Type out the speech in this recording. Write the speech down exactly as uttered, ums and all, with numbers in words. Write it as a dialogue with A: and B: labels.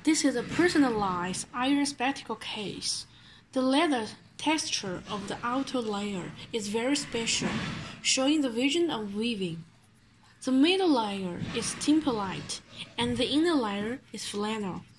A: This is a personalized iron spectacle case. The leather texture of the outer layer is very special, showing the vision of weaving. The middle layer is Timperlite, and the inner layer is flannel.